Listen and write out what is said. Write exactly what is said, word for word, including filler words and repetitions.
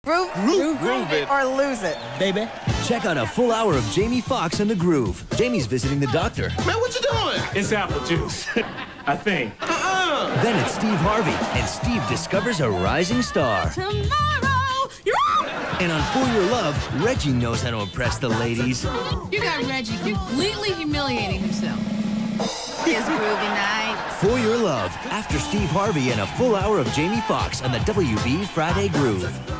Groove, groove, groove it or lose it, baby. Check out a full hour of Jamie Foxx and the Groove. Jamie's visiting the doctor. Man, what you doing? It's apple juice, I think. Uh-uh. Then it's Steve Harvey, and Steve discovers a rising star. tomorrow, you're And on For Your Love, Reggie knows how to impress the ladies. You got Reggie completely humiliating himself. It's groovy night. For Your Love, after Steve Harvey and a full hour of Jamie Foxx on the W B Friday Groove.